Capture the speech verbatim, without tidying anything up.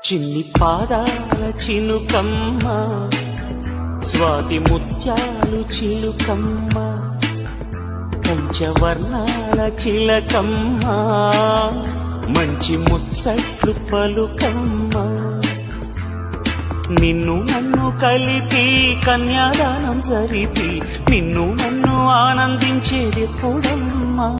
చిన్ని పాదాల చినుకమ్మ స్వాతి ముత్యాలు చిలుకమ్మ పంచవర్ణాల చిలకమ్మ మంచి ముచ్చట్లు పలుకమ్మ నిన్ను నన్ను కలిపి కన్యాదానం జరిపి నిన్ను నన్ను ఆనందించేది ఎప్పుడమ్మ